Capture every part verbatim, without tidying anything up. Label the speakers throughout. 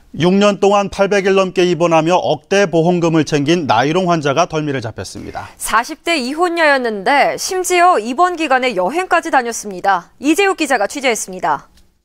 Speaker 1: 육 년 동안 팔백 일 넘게 입원하며 억대 보험금을 챙긴 나이롱 환자가 덜미를 잡혔습니다.
Speaker 2: 사십 대 이혼녀였는데 심지어 입원 기간에 여행까지 다녔습니다. 이재욱 기자가 취재했습니다.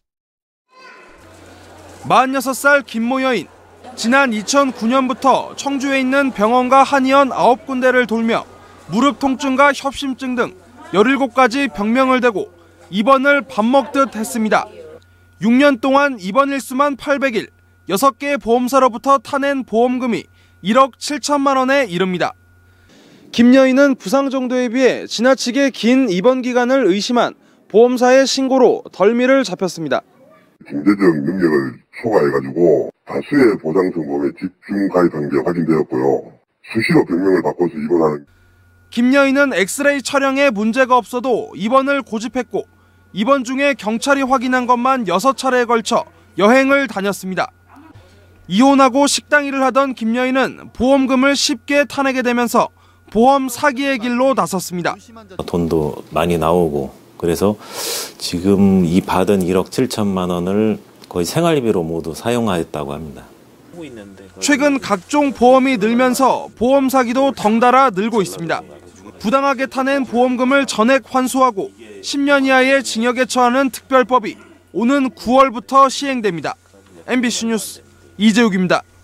Speaker 3: 마흔여섯 살 김모 여인. 지난 이천구 년부터 청주에 있는 병원과 한의원 아홉 군데를 돌며 무릎 통증과 협심증 등 열일곱 가지 병명을 대고 입원을 밥 먹듯 했습니다. 육 년 동안 입원 일수만 팔백 일, 여섯 개의 보험사로부터 타낸 보험금이 일억 칠천만 원에 이릅니다. 김 여인은 부상 정도에 비해 지나치게 긴 입원 기간을 의심한 보험사의 신고로 덜미를 잡혔습니다.
Speaker 4: 경제적 능력을 초과해가지고 다수의 보장성보험에 집중 가입한 게 확인되었고요. 수시로 병명을 바꿔서 입원하는.
Speaker 3: 김 여인은 엑스레이 촬영에 문제가 없어도 입원을 고집했고 입원 중에 경찰이 확인한 것만 여섯 차례에 걸쳐 여행을 다녔습니다. 이혼하고 식당 일을 하던 김 여인은 보험금을 쉽게 타내게 되면서 보험 사기의 길로 나섰습니다.
Speaker 5: 돈도 많이 나오고 그래서 지금 이 받은 일억 칠천만 원을 거의 생활비로 모두 사용하였다고 합니다.
Speaker 3: 최근 각종 보험이 늘면서 보험 사기도 덩달아 늘고 있습니다. 부당하게 타낸 보험금을 전액 환수하고 십 년 이하의 징역에 처하는 특별법이 오는 구월부터 시행됩니다. 엠비씨 뉴스 이재욱입니다.